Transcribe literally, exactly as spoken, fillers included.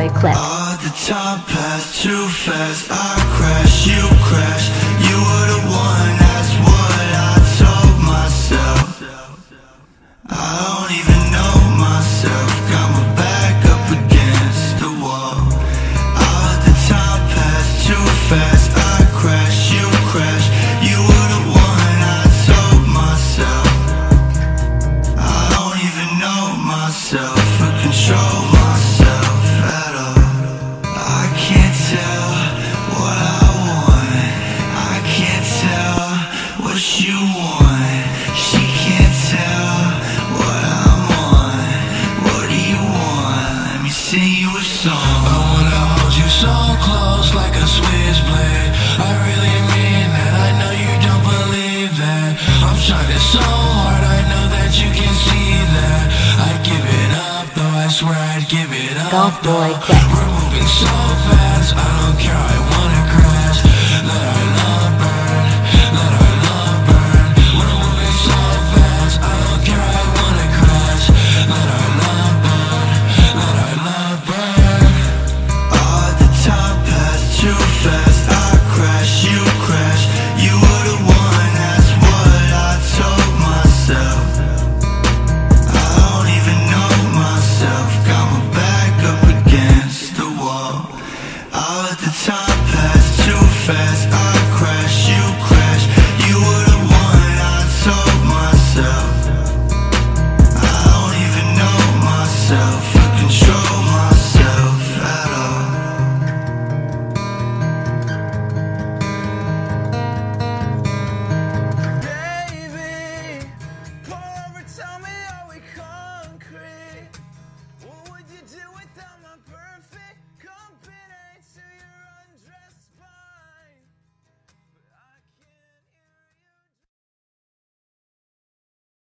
Boy Clips. All the time passed too fast. I crashed, you crashed. You were the one, that's what I told myself. I don't even know myself. Got my back up against the wall. All the time passed too fast. I crashed, you crashed. You were the one, I told myself. I don't even know myself or control myself at all. I can't tell what I want. I can't tell what you want. She can't tell what I'm on. What do you want? Let me sing you a song. I wanna hold you so close like a switchblade. I really mean that. I know you don't believe that. I'm shining so hard, I know that you can see that. I'd give it up, though I swear I'd give it up. Golf Boy Clips. We're moving so fast, I don't care, I wanna crash. Let our